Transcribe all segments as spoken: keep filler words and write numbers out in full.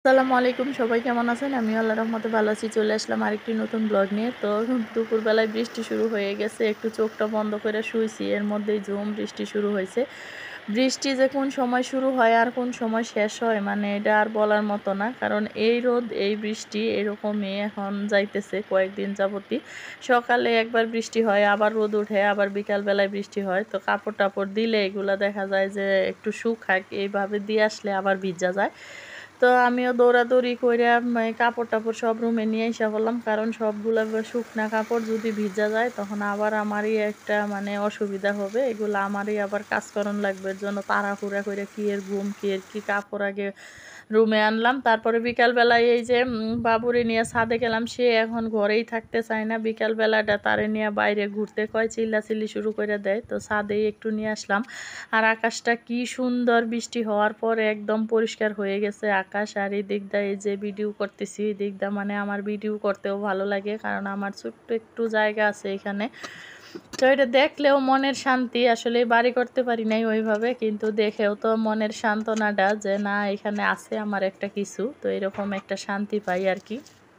আসসালামু আলাইকুম, সবাই কেমন আছেন? আমি আল্লাহর রহমতে ভালো আছি। চলে আসলাম আরেকটি নতুন ব্লগ নিয়ে। তো দুপুরবেলায় বৃষ্টি শুরু হয়ে গেছে। একটু চোখটা বন্ধ করে শুইছি। এর মধ্যেই ঝুম বৃষ্টি শুরু হয়েছে। বৃষ্টি যে কোন সময় শুরু হয় আর কোন সময় শেষ হয় মানে এটা আর বলার মতো না। কারণ এই রোদ, এই বৃষ্টি এরকমই এখন যাইতেছে কয়েকদিন যাবতই। সকালে একবার বৃষ্টি হয়, আবার রোদ উঠে, আবার বিকালবেলায় বৃষ্টি হয়। তো কাপড়-টাপড় দিলে এগুলা দেখা যায় যে একটু শুকাক, এইভাবে দিয়ে আসলে আবার ভিজা যায়। তো আমিও দৌড়াদৌড়ি কইরা মা কাপড়-টাপড় সব রুমে নিয়ে আইসা পড়লাম। কারণ সবগুলা ব শুকনা কাপড় যদি ভিজা যায় তখন আবার আমারই একটা মানে অসুবিধা হবে। এগুলা আমারই আবার কাজ করন লাগবে। এর জন্য তাড়াহুড়া কইরা কি এর ঘুম, কি এর কি কাপড় আগে রুমে আনলাম। তারপরে বিকালবেলায় এই যে উম বাবুরে নিয়ে ছাদে গেলাম। সে এখন ঘরেই থাকতে চায় না। বিকালবেলাটা তারে নিয়ে বাইরে ঘুরতে কয়, চিল্লাচিল্লি শুরু কইরা দেয়। তো ছাদেই একটু নিয়ে আসলাম। আর আকাশটা কি সুন্দর, বৃষ্টি হওয়ার পরে একদম পরিষ্কার হয়ে গেছে আকাশ। আর এদিক দিয়ে এই যে ভিডিও করতেছি, এদিক দিয়ে মানে আমার ভিডিও করতেও ভালো লাগে। কারণ আমার ছোট্ট একটু জায়গা আছে এখানে। তো এটা দেখলেও মনের শান্তি। আসলে বাড়ি করতে পারি নাই ওইভাবে। কিন্তু দেখেও তো মনের সান্ত্বনাটা যে না এখানে আছে আমার একটা কিছু। তো এরকম একটা শান্তি পাই আরকি।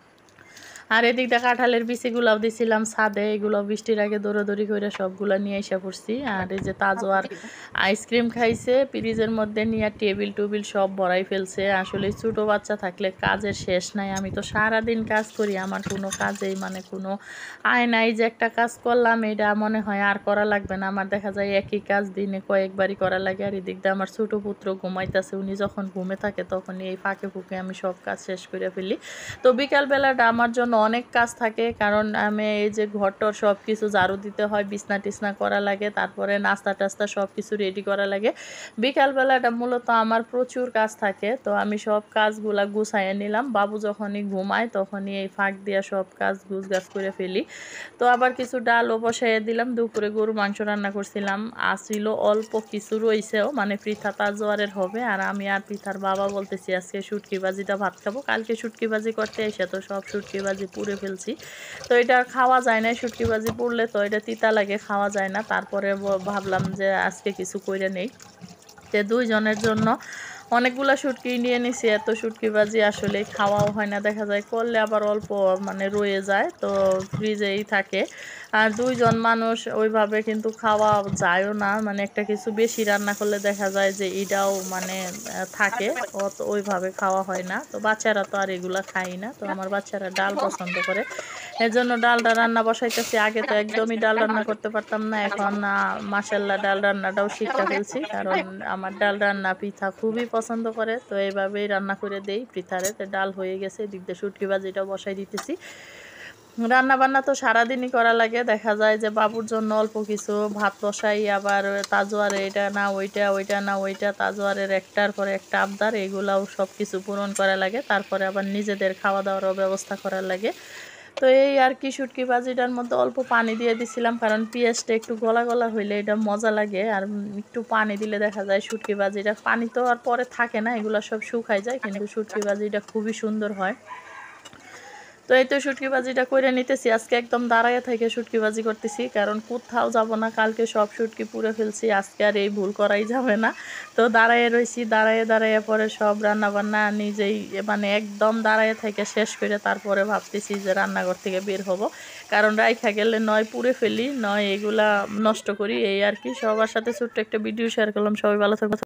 আর এদিক দিয়ে কাঁঠালের বিচিগুলাও দিছিলাম ছাদে। এগুলাও বৃষ্টির আগে দৌড়াদৌড়ি কইরা সবগুলা নিয়ে আইসা পড়ছি। আর এই যে তাজও আর আইসক্রিম খাইছে। ফ্রিজের মধ্যে নিয়া টেবিল-টুবিল সব ভরাই ফেলছে। আসলে ছোট বাচ্চা থাকলে কাজের শেষ নাই। আমি তো সারাদিন কাজ করি। আমার কোনো কাজেই মানে কোনো আয় নাই যে একটা কাজ করলাম এটা মনে হয় আর করা লাগবে না। আমার দেখা যায় একই কাজ দিনে কয়েকবারই করা লাগে। আর এদিক দিয়ে আমার ছোট পুত্র ঘুমাইতেছে। উনি যখন ঘুমে থাকে তখনই এই ফাঁকে ফুঁকে আমি সব কাজ শেষ করে ফেলি। তো বিকাল বেলাটা আমার জন্য অনেক কাজ থাকে। কারণ আমি এই যে ঘর-টর সব কিছু ঝাড়ু দিতে হয়, বিছনা-টিছনা করা লাগে, তারপরে নাস্তা-টাস্তা সব কিছু রেডি করা লাগে। বিকাল বেলাটা মূলত আমার প্রচুর কাজ থাকে। তো আমি সব কাজগুলা গুছাইয়া নিলাম। বাবু যখনই ঘুমায় তখনই এই ফাঁক দিয়া সব কাজ গুছগাছ করে ফেলি। তো আবার কিছু ডালও বসাইয়া দিলাম। দুপুরে গরুর মাংস রান্না করছিলাম। আছিল অল্প কিছু রইছেও মানে পৃথা তাজোয়ারের হবে। আর আমি আর পৃথার বাবা বলতেছি আজকে শুটকি ভাজিটা ভাত খাবো। কালকে শুটকি ভাজি করতে এসে তো সব শুটকি ভাজি পুড়ে ফেলছি। তো এটা আর খাওয়া যায় না। শুটকি ভাজি পুড়লে তো এটা তিতা লাগে, খাওয়া যায় না। তারপরে ব ভাবলাম যে আজকে কিছু কইরা নেই। তে দুই জনের জন্য অনেকগুলা শুটকি নিয়ে নিছি। এত শুটকি ভাজি আসলেই খাওয়াও হয় না। দেখা যায় করলে আবার অল্প মানে রয়ে যায়। তো ফ্রিজেই থাকে। আর দুই জন মানুষ ওইভাবে কিন্তু খাওয়া যায়ও না। মানে একটা কিছু বেশি রান্না করলে দেখা যায় যে এটাও মানে আ থাকে। অত ওইভাবে খাওয়া হয় না। তো বাচ্চারা তো আর এগুলা খায়ই না। তো আমার বাচ্চারা ডাল পছন্দ করে। এজন্য ডালটা রান্না বসাইতেছি। আগে তো একদমই ডাল রান্না করতে পারতাম না। এখন আ মাশাআল্লাহ ডাল রান্নাটাও শিইখা ফেলছি। কারণ আমার ডাল রান্না পৃথা খুবই পছন্দ করে। তো এভাবেই রান্না করে দেই পৃথারে। তো ডাল হয়ে গেছে। এদিক দিয়ে শুটকি ভাজিটাও বসাই দিতেছি। রান্না-বান্না তো সারাদিনই করা লাগে। দেখা যায় যে বাবুর জন্য অল্প কিছু ভাত বসাই, আবার তাজোয়ারে এটা না ওইটা, ওইটা না ওইটা, তাজোয়ারের একটার পর একটা আবদার, এগুলাও সবকিছু পূরণ করা লাগে। তারপরে আবার নিজেদের খাওয়া-দাওয়ারও ব্যবস্থা করা লাগে। তো এই আরকি শুটকি ভাজিটার মধ্যে অল্প পানি দিয়ে দিছিলাম। কারণ পেঁয়াজটা একটু গলা, গলা হইলে এটা মজা লাগে। আর উম একটু পানি দিলে দেখা যায় শুটকি ভাজিটা, পানি তো আর পরে থাকে না, এগুলা সব শুকায় যায়। কিন্তু শুটকি ভাজিটা খুবই সুন্দর হয়। তো এই তো শুটকি ভাজিটা কইরা নিতেছি। আজকে একদম দাঁড়াইয়া থাইকা শুটকি ভাজি করতেছি। কারণ কোত্থাও যাবো না। কালকে সব শুটকি পুড়ে ফেলছি। আজকে আর এই ভুল করাই যাবে না। তো দাঁড়াইয়া রইছি। দাঁড়াইয়া, দাঁড়াইয়া পরে সব রান্নাবান্না নিজেই এ মানে একদম দাঁড়াইয়া থাইকা শেষ কইরা তারপরে ভাবতেছি যে রান্নাঘর থেকে বের হবো। কারণ রাইখা গেলে নয় পুড়ে ফেলি, নয় এগুলা নষ্ট করি। এই আরকি। সবার সাথে ছোট্ট একটা ভিডিও শেয়ার করলাম। সবাই ভালো থাকবেন।